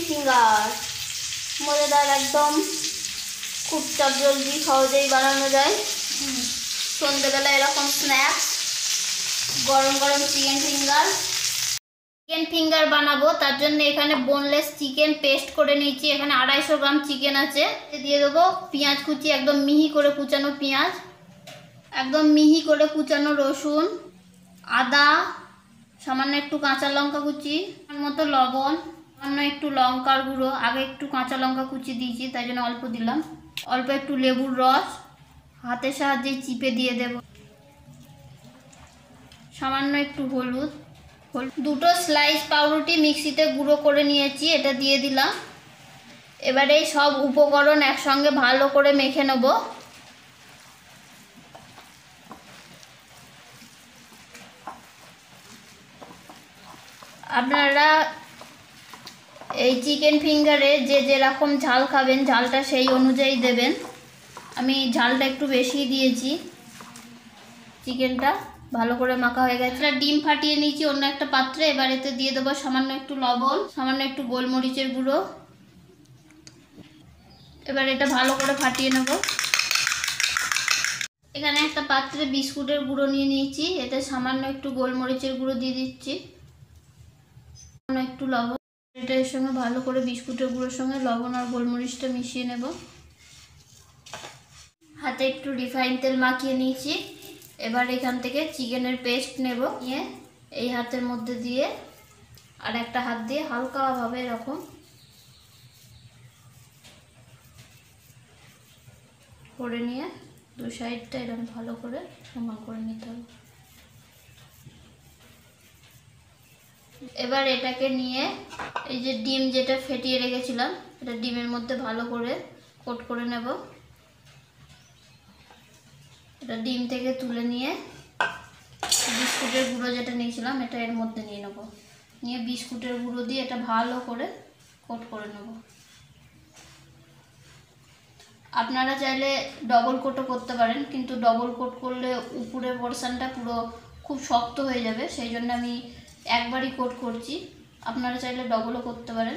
Finger মজাদার একদম, খুব চটজলদি সহজেই বানানো যায়। সন্ধ্যেবেলা এরকম স্ন্যাক্স, গরম গরম চিকেন ফিঙ্গার বানাবো। তার জন্য এখানে বোনলেস চিকেন পেস্ট করে নিয়েছি। এখানে 250 গ্রাম চিকেন আছে। দিয়ে দেবো পেঁয়াজ কুচি, একদম মিহি করে কুচানো পেঁয়াজ, একদম মিহি করে কুচানো রসুন, আদা, সামান্য একটু কাঁচা লঙ্কা কুচি, মতো লবণ, সামান্য একটু লঙ্কার গুঁড়ো, আগে একটু কাঁচা লঙ্কা কুচি দিয়েছি তাই জন্য অল্প দিলাম, অল্প একটু লেবুর রস হাতের সাহায্যে চিপে দিয়ে দেব, সামান্য একটু হলুদ, দুটো স্লাইস পাউরুটি মিক্সিতে গুঁড়ো করে নিয়েছি, এটা দিয়ে দিলাম। এবারে এই সব উপকরণ একসঙ্গে ভালো করে মেখে নেব। আপনারা এই চিকেন ফিঙ্গারে যে যেরকম ঝাল খাবেন ঝালটা সেই অনুযায়ী দেবেন। আমি ঝালটা একটু বেশি দিয়েছি। চিকেনটা ভালো করে মাখা হয়ে গেছে। ডিম ফাটিয়ে নিয়েছি অন্য একটা পাত্রে। এবার এতে দিয়ে দেবো সামান্য একটু লবণ, সামান্য একটু গোলমরিচের গুঁড়ো। এবার এটা ভালো করে ফাটিয়ে নেব। এখানে একটা পাত্রে বিস্কুটের গুঁড়ো নিয়ে নিয়েছি, এতে সামান্য একটু গোলমরিচের গুঁড়ো দিয়ে দিচ্ছি, সামান্য একটু লবণ। এটা এর সঙ্গে ভালো করে বিস্কুটের গুঁড়োর সঙ্গে লবণ আর গোলমরিচটা মিশিয়ে নেব। হাতে একটু রিফাইন তেল মাখিয়ে নিয়েছি। এবার এখান থেকে চিকেনের পেস্ট নেব, নিয়ে এই হাতের মধ্যে দিয়ে আর একটা হাত দিয়ে হালকাভাবে এরকম করে নিয়ে দু সাইডটা এরকম ভালো করে সমান করে নিতে হবে। এবার এটাকে নিয়ে এই যে ডিম যেটা ফেটিয়ে রেখেছিলাম এটা ডিমের মধ্যে ভালো করে কোট করে নেব। এটা ডিম থেকে তুলে নিয়ে বিস্কুটের গুঁড়ো যেটা নিয়েছিলাম এটা এর মধ্যে নিয়ে নেব, নিয়ে বিস্কুটের গুঁড়ো দিয়ে এটা ভালো করে কোট করে নেব। আপনারা চাইলে ডবল কোটও করতে পারেন, কিন্তু ডবল কোট করলে উপরের পোরশনটা পুরো খুব শক্ত হয়ে যাবে, সেই জন্য আমি একবারই কোট করছি। আপনারা চাইলে ডবলও করতে পারেন।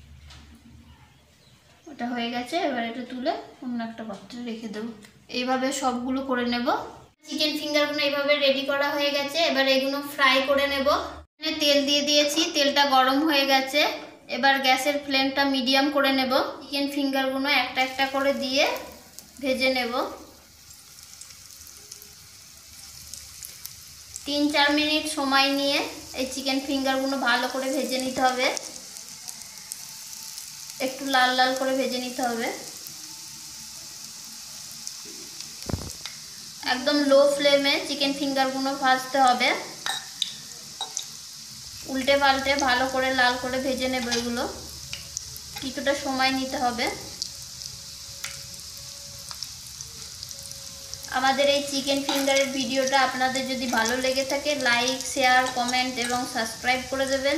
ওটা হয়ে গেছে। এবার এটা তুলে অন্য একটা পাত্রে রেখে দেবো। এইভাবে সবগুলো করে নেব। চিকেন ফিঙ্গারগুলো এইভাবে রেডি করা হয়ে গেছে। এবার এগুলো ফ্রাই করে নেব। তেল দিয়ে দিয়েছি, তেলটা গরম হয়ে গেছে। এবার গ্যাসের ফ্লেমটা মিডিয়াম করে নেব। চিকেন ফিঙ্গারগুলো একটা একটা করে দিয়ে ভেজে নেব। 3-4 মিনিট সময় নিয়ে এই চিকেন ফিঙ্গারগুলো ভালো করে ভেজে নিতে হবে, একটু লাল লাল করে ভেজে নিতে হবে। একদম লো ফ্লেমে চিকেন ফিঙ্গারগুলো ভাজতে হবে। উল্টে পাল্টে ভালো করে লাল করে ভেজে নেব। এগুলো কিছুটা সময় নিতে হবে। আমাদের এই চিকেন ফিঙ্গারের ভিডিওটা আপনাদের যদি ভালো লেগে থাকে লাইক, শেয়ার, কমেন্ট এবং সাবস্ক্রাইব করে দেবেন।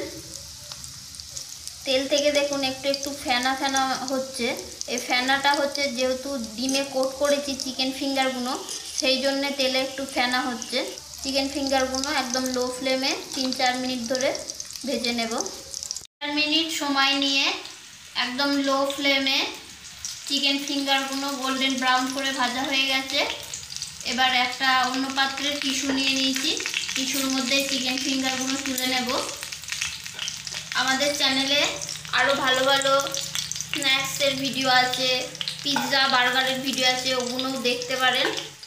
তেল থেকে দেখুন একটু একটু ফেনা ফেনা হচ্ছে। এই ফেনাটা হচ্ছে যেহেতু ডিমে কোট করেছি চিকেন ফিঙ্গারগুলো, সেই জন্য তেলে একটু ফেনা হচ্ছে। চিকেন ফিঙ্গারগুলো একদম লো ফ্লেমে 3-4 মিনিট ধরে ভেজে নেব। 4 মিনিট সময় নিয়ে একদম লো ফ্লেমে চিকেন ফিঙ্গারগুলো গোল্ডেন ব্রাউন করে ভাজা হয়ে গেছে। এবার একটা অন্য পাত্রের টিস্যু নিয়ে নিয়েছি, টিস্যুর মধ্যে চিকেন ফিঙ্গারগুলো তুলে নেব। আমাদের চ্যানেলে আরও ভালো ভালো স্ন্যাক্সের ভিডিও আছে, পিৎজা বার্গারের ভিডিও আছে, ওগুলোও দেখতে পারেন।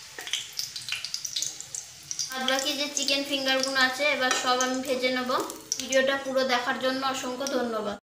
আর বাকি যে চিকেন ফিঙ্গারগুলো আছে এবার সব আমি ভেজে নেব। ভিডিওটা পুরো দেখার জন্য অসংখ্য ধন্যবাদ।